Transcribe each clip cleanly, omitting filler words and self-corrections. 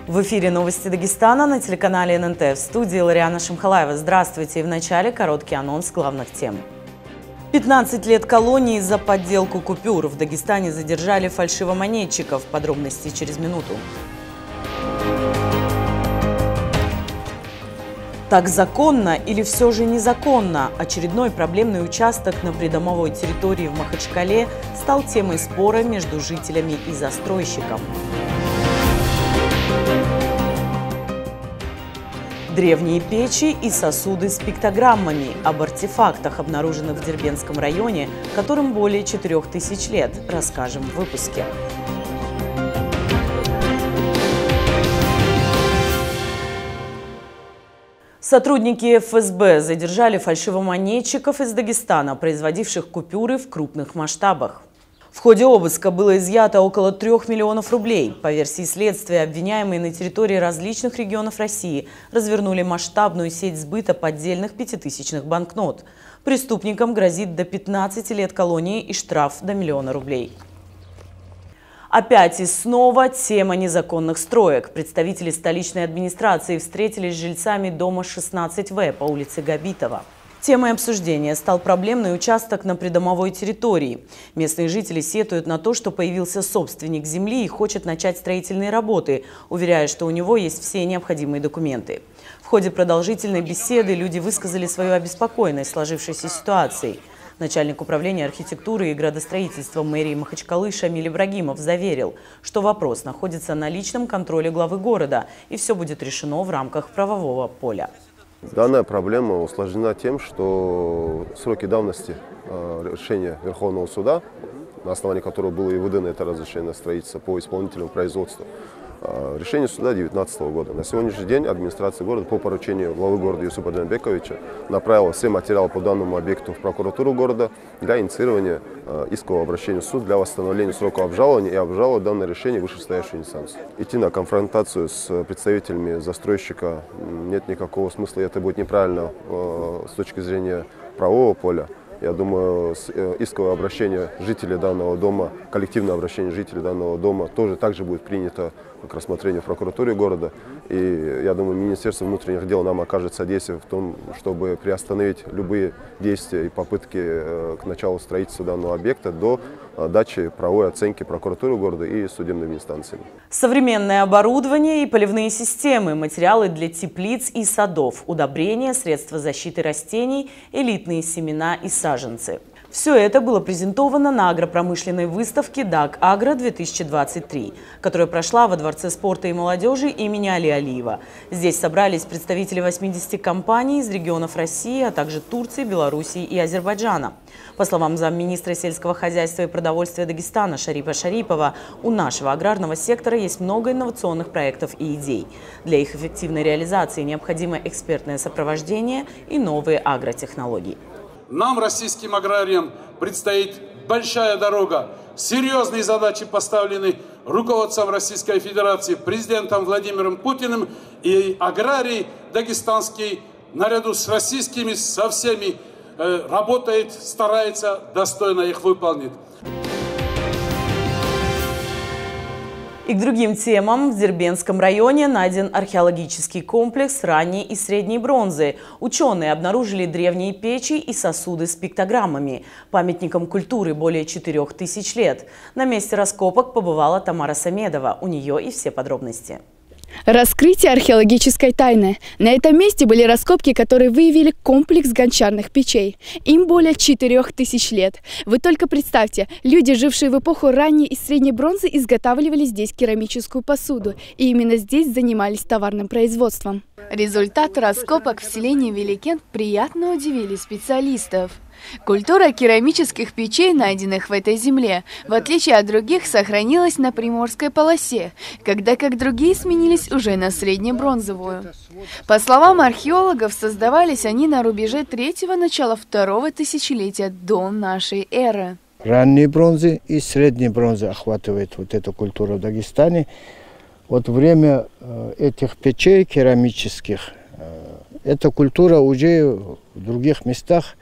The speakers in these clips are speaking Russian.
В эфире новости Дагестана на телеканале ННТ. В студии Лариана Шамхалаева. Здравствуйте. И в начале короткий анонс главных тем. 15 лет колонии за подделку купюр. В Дагестане задержали фальшивомонетчиков. Подробности через минуту. Так законно или все же незаконно? Очередной проблемный участок на придомовой территории в Махачкале стал темой спора между жителями и застройщиком. Древние печи и сосуды с пиктограммами. Об артефактах, обнаруженных в Дербентском районе, которым более 4000 лет, расскажем в выпуске. Сотрудники ФСБ задержали фальшивомонетчиков из Дагестана, производивших купюры в крупных масштабах. В ходе обыска было изъято около 3 миллионов рублей. По версии следствия, обвиняемые на территории различных регионов России развернули масштабную сеть сбыта поддельных пятитысячных банкнот. Преступникам грозит до 15 лет колонии и штраф до 1 миллиона рублей. Опять и снова тема незаконных строек. Представители столичной администрации встретились с жильцами дома 16В по улице Габитова. Темой обсуждения стал проблемный участок на придомовой территории. Местные жители сетуют на то, что появился собственник земли и хочет начать строительные работы, уверяя, что у него есть все необходимые документы. В ходе продолжительной беседы люди высказали свою обеспокоенность сложившейся ситуацией. Начальник управления архитектуры и градостроительства мэрии Махачкалы Шамиль Ибрагимов заверил, что вопрос находится на личном контроле главы города и все будет решено в рамках правового поля. Данная проблема усложнена тем, что сроки давности решения Верховного суда, на основании которого было и выдано это разрешение на строительство по исполнительному производству, решение суда 2019 года. На сегодняшний день администрация города по поручению главы города Юсупа Джанбековича направила все материалы по данному объекту в прокуратуру города для инициирования искового обращения в суд для восстановления срока обжалования и обжаловать данное решение в вышестоящую инстанцию. Идти на конфронтацию с представителями застройщика нет никакого смысла, и это будет неправильно с точки зрения правового поля. Я думаю, исковое обращение жителей данного дома, коллективное обращение жителей данного дома тоже также будет принято к рассмотрению в прокуратуре города. И я думаю, Министерство внутренних дел нам окажет содействие в том, чтобы приостановить любые действия и попытки к началу строительства данного объекта до дачи правовой оценки прокуратуры города и судебными инстанциями. Современное оборудование и поливные системы, материалы для теплиц и садов, удобрения, средства защиты растений, элитные семена и саженцы. Все это было презентовано на агропромышленной выставке «ДАК Агро-2023», которая прошла во Дворце спорта и молодежи имени Али Алиева. Здесь собрались представители 80 компаний из регионов России, а также Турции, Белоруссии и Азербайджана. По словам замминистра сельского хозяйства и продовольствия Дагестана Шарипа Шарипова, у нашего аграрного сектора есть много инновационных проектов и идей. Для их эффективной реализации необходимо экспертное сопровождение и новые агротехнологии. Нам, российским аграриям, предстоит большая дорога. Серьезные задачи поставлены руководством Российской Федерации, президентом Владимиром Путиным, и аграрий дагестанский наряду с российскими со всеми работает, старается, достойно их выполнить. И к другим темам. В Дербентском районе найден археологический комплекс ранней и средней бронзы. Ученые обнаружили древние печи и сосуды с пиктограммами. Памятником культуры более 4000 лет. На месте раскопок побывала Тамара Самедова. У нее и все подробности. Раскрытие археологической тайны. На этом месте были раскопки, которые выявили комплекс гончарных печей. Им более 4000 лет. Вы только представьте, люди, жившие в эпоху ранней и средней бронзы, изготавливали здесь керамическую посуду. И именно здесь занимались товарным производством. Результаты раскопок в селении Великент приятно удивили специалистов. Культура керамических печей, найденных в этой земле, в отличие от других, сохранилась на Приморской полосе, когда как другие сменились уже на среднебронзовую. По словам археологов, создавались они на рубеже 3-го, начала 2-го тысячелетия до нашей эры. Ранние бронзы и средние бронзы охватывает вот эту культуру в Дагестане. Вот время этих печей керамических, эта культура уже в других местах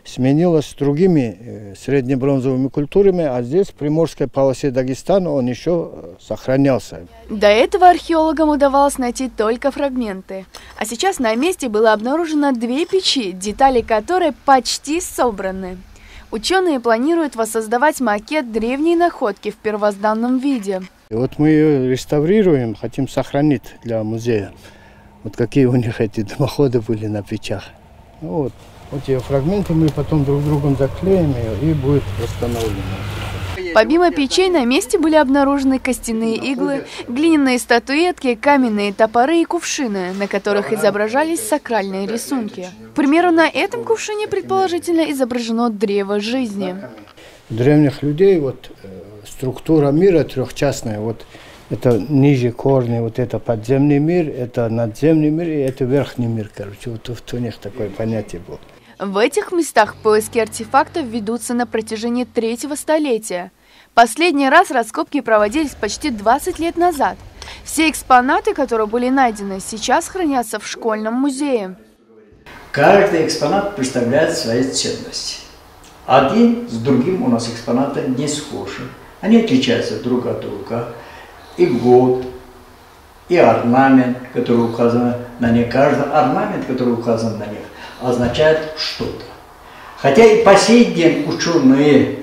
сменилось с другими среднебронзовыми культурами, а здесь, в Приморской полосе Дагестана, он еще сохранялся. До этого археологам удавалось найти только фрагменты. А сейчас на месте было обнаружено 2 печи, детали которой почти собраны. Ученые планируют воссоздавать макет древней находки в первозданном виде. И вот мы ее реставрируем, хотим сохранить для музея. Вот какие у них эти дымоходы были на печах. Ну вот ее фрагменты мы потом друг другом заклеим ее, и будет восстановлено. Помимо печей на месте были обнаружены костяные иглы, глиняные статуэтки, каменные топоры и кувшины, на которых изображались сакральные рисунки. К примеру, на этом кувшине предположительно изображено древо жизни. У древних людей вот структура мира трехчастная. Вот это ниже корни, вот это подземный мир, это надземный мир и это верхний мир, короче. Вот у них такое понятие было. В этих местах поиски артефактов ведутся на протяжении 3-го столетия. Последний раз раскопки проводились почти 20 лет назад. Все экспонаты, которые были найдены, сейчас хранятся в школьном музее. Каждый экспонат представляет свои ценности. Один с другим у нас экспонаты не схожи. Они отличаются друг от друга. И год, и орнамент, который указан на них. Каждый орнамент, который указан на них, означает что-то. Хотя и по сей день ученые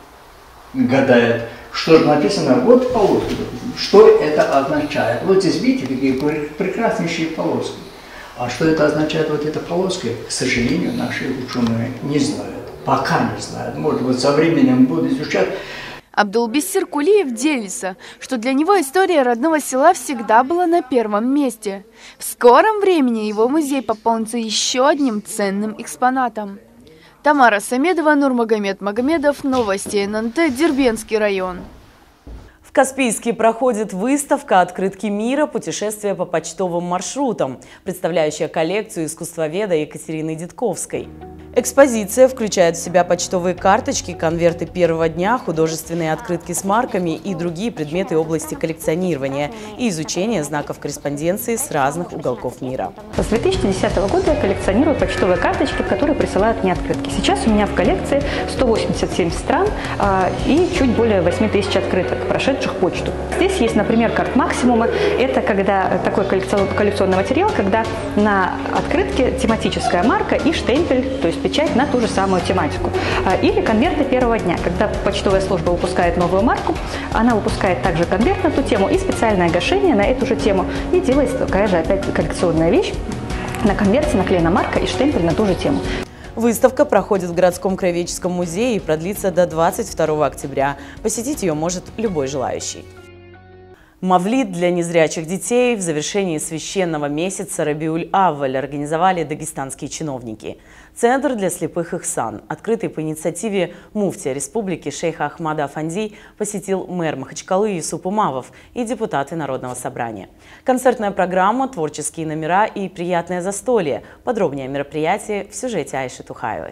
гадают, что же написано, вот полоски, что это означает. Вот здесь видите, какие прекраснейшие полоски. А что это означает, вот эта полоска, к сожалению, наши ученые не знают. Пока не знают. Может быть, со временем будут изучать. Абдулбиссир Кулиев делится, что для него история родного села всегда была на первом месте. В скором времени его музей пополнится еще одним ценным экспонатом. Тамара Самедова, Нурмагомед Магомедов, Новости ННТ, Дербенский район. В Каспийске проходит выставка «Открытки мира. Путешествия по почтовым маршрутам», представляющая коллекцию искусствоведа Екатерины Дедковской. Экспозиция включает в себя почтовые карточки, конверты первого дня, художественные открытки с марками и другие предметы области коллекционирования и изучения знаков корреспонденции с разных уголков мира. С 2010 года я коллекционирую почтовые карточки, которые присылают мне открытки. Сейчас у меня в коллекции 187 стран и чуть более 8000 открыток, прошедших почту. Здесь есть, например, карт-максимумы. Это когда такой коллекционный материал, когда на открытке тематическая марка и штемпель, то есть печать на ту же самую тематику. Или конверты первого дня, когда почтовая служба выпускает новую марку, она выпускает также конверт на ту тему и специальное гашение на эту же тему. И делается такая же опять коллекционная вещь. На конверте наклеена марка и штемпель на ту же тему. Выставка проходит в городском краеведческом музее и продлится до 22 октября. Посетить ее может любой желающий. Мавлид для незрячих детей в завершении священного месяца Рабиуль-Авваль организовали дагестанские чиновники. Центр для слепых Ихсан, открытый по инициативе муфтия республики шейха Ахмада Афанди, посетил мэр Махачкалы Юсуп Умавов и депутаты Народного собрания. Концертная программа, творческие номера и приятное застолье. Подробнее о мероприятии в сюжете Айши Тухаевой.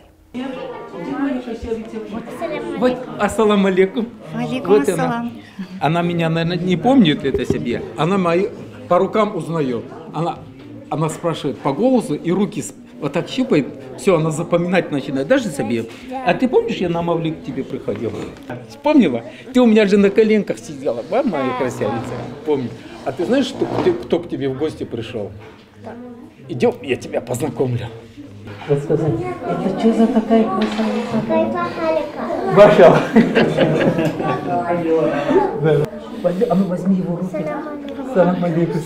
Вот, ассаламу алейкум. Алейкум Вот ассалам. она меня, наверное, не помнит это себе. Она мои по рукам узнает. Она спрашивает по голосу и руки вот так щупает. Все, она запоминать начинает. Даже себе. А ты помнишь, я на Мавлид к тебе приходила? Вспомнила? Ты у меня же на коленках сидела, да, моя красавица? Помню. А ты знаешь, кто к тебе в гости пришел? Идем, я тебя познакомлю. Вот сказать, это что за такая красавица? Маша. А ну возьми его руки. Салам алейкум.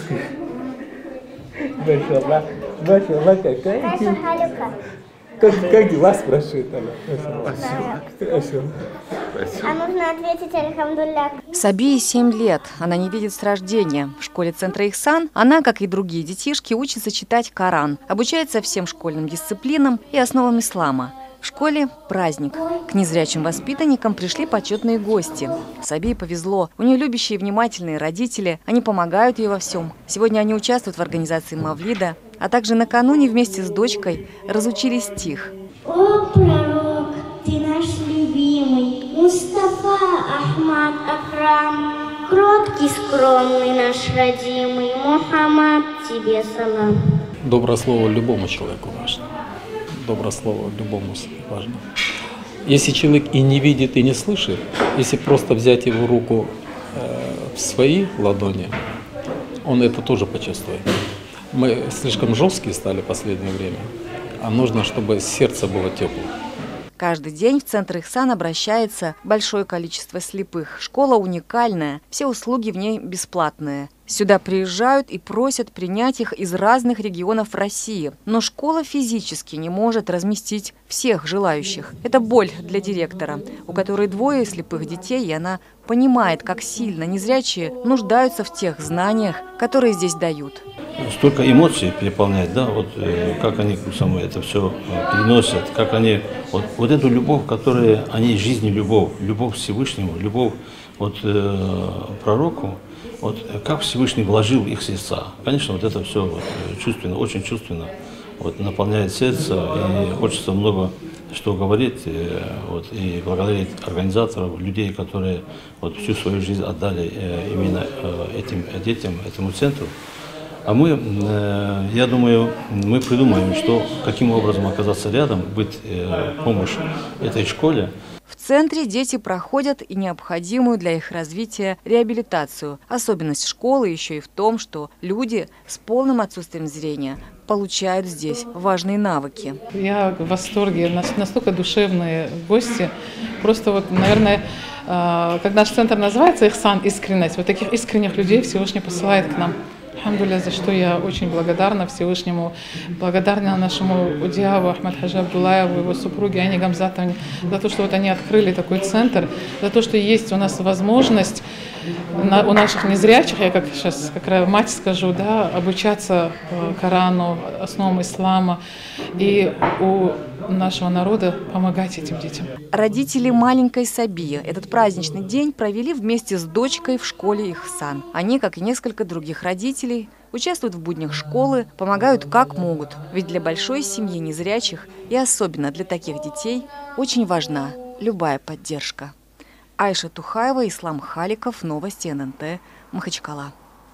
Маша, какая ты? Как дела, спрашивает она. Спасибо. А нужно ответить альхамдулля. Сабии 7 лет. Она не видит с рождения. В школе центра Ихсан она, как и другие детишки, учится читать Коран, обучается всем школьным дисциплинам и основам ислама. В школе праздник. К незрячим воспитанникам пришли почетные гости. Сабии повезло. У нее любящие и внимательные родители. Они помогают ей во всем. Сегодня они участвуют в организации Мавлида, а также накануне вместе с дочкой разучили стих. О, пророк, ты наш любимый, Мустафа Ахмад Акрам, кроткий, скромный наш родимый, Мухаммад, тебе салам. Доброе слово любому человеку важно. доброе слово любому важно. Если человек и не видит, и не слышит, если просто взять его руку в свои ладони, он это тоже почувствует. Мы слишком жесткие стали в последнее время, а нужно, чтобы сердце было теплым. Каждый день в Центр Ихсан обращается большое количество слепых. Школа уникальная, все услуги в ней бесплатные. Сюда приезжают и просят принять их из разных регионов России. Но школа физически не может разместить всех желающих. Это боль для директора, у которой 2 слепых детей, и она понимает, как сильно незрячие нуждаются в тех знаниях, которые здесь дают. Столько эмоций переполняет, да, вот как они это все переносят, как они, вот эту любовь, которая, они жизни любовь к Всевышнему, любовь пророку, как Всевышний вложил в их сердца. Конечно, вот это все чувственно, очень чувственно, наполняет сердце, и хочется много что говорить, и благодарить организаторов, людей, которые всю свою жизнь отдали именно этим детям, этому центру. А мы, я думаю, мы придумаем, каким образом оказаться рядом, быть помощь этой школе. В центре дети проходят и необходимую для их развития реабилитацию. Особенность школы еще и в том, что люди с полным отсутствием зрения получают здесь важные навыки. Я в восторге, настолько душевные гости. Просто наверное, как наш центр называется «Ихсан», искренность. Вот таких искренних людей Всевышний посылает к нам. Алхамдулилля, за что я очень благодарна Всевышнему, благодарна нашему удиаву Ахмад Хаджи Абдулаеву, его супруге Ане Гамзатовне, за то, что они открыли такой центр, за то, что есть у нас возможность у наших незрячих, я как мать скажу, да, обучаться Корану, основам ислама, и у нашего народа помогать этим детям. Родители маленькой Сабии этот праздничный день провели вместе с дочкой в школе Ихсан. Они, как и несколько других родителей, участвуют в буднях школы, помогают как могут. Ведь для большой семьи незрячих, и особенно для таких детей, очень важна любая поддержка. Айша Тухаева, Ислам Халиков, новости ННТ, Махачкала.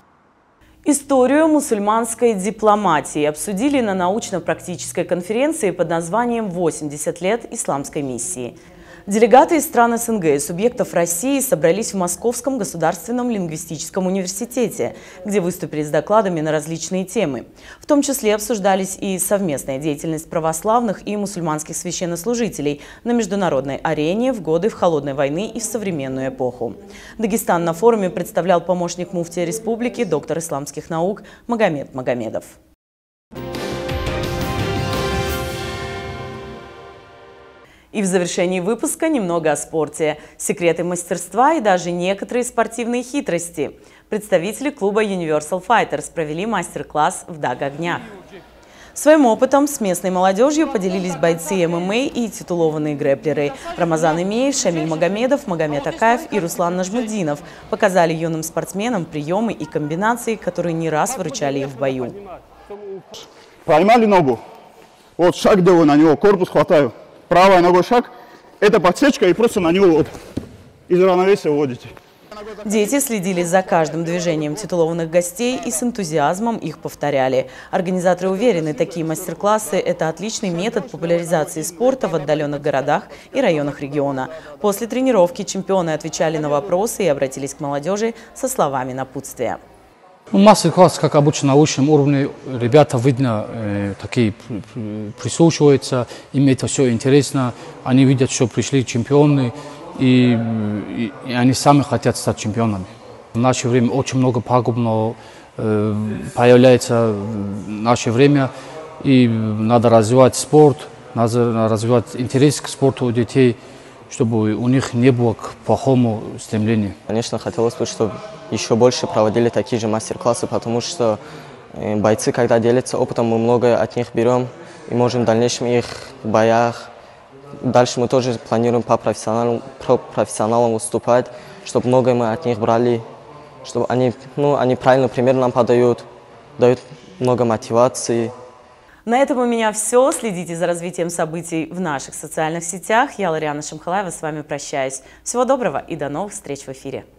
Историю мусульманской дипломатии обсудили на научно-практической конференции под названием «80 лет исламской миссии». Делегаты из стран СНГ и субъектов России собрались в Московском государственном лингвистическом университете, где выступили с докладами на различные темы. В том числе обсуждались и совместная деятельность православных и мусульманских священнослужителей на международной арене в годы холодной войны и в современную эпоху. Дагестан на форуме представлял помощник муфтия республики, доктор исламских наук Магомед Магомедов. И в завершении выпуска немного о спорте. Секреты мастерства и даже некоторые спортивные хитрости. Представители клуба Universal Fighters провели мастер-класс в Даг-Огнях. Своим опытом с местной молодежью поделились бойцы ММА и титулованные грэпплеры. Рамазан Имеев, Шамиль Магомедов, Магомед Акаев и Руслан Нажмудинов показали юным спортсменам приемы и комбинации, которые не раз выручали их в бою. Поймали ногу, вот шаг делаю на него, корпус хватаю. Правой ногой шаг, это подсечка, и просто на него из равновесия вводите. Дети следили за каждым движением титулованных гостей и с энтузиазмом их повторяли. Организаторы уверены, такие мастер-классы – это отличный метод популяризации спорта в отдаленных городах и районах региона. После тренировки чемпионы отвечали на вопросы и обратились к молодежи со словами напутствия. Мастер-класс, как обычно, на высшем уровне. Ребята, видно, такие прислушиваются, им это все интересно. Они видят, что пришли чемпионы, и они сами хотят стать чемпионами. В наше время очень много пагубного появляется в наше время, и надо развивать спорт, надо развивать интерес к спорту у детей, чтобы у них не было к плохому стремлению. Конечно, хотелось бы, чтобы еще больше проводили такие же мастер-классы, потому что бойцы, когда делятся опытом, мы многое от них берем и можем в дальнейшем их в боях. Дальше мы тоже планируем по профессионалам выступать, чтобы многое мы от них брали, чтобы они правильный пример нам подают, дают много мотивации. На этом у меня все. Следите за развитием событий в наших социальных сетях. Я, Лариана Шамхалаева, с вами прощаюсь. Всего доброго и до новых встреч в эфире.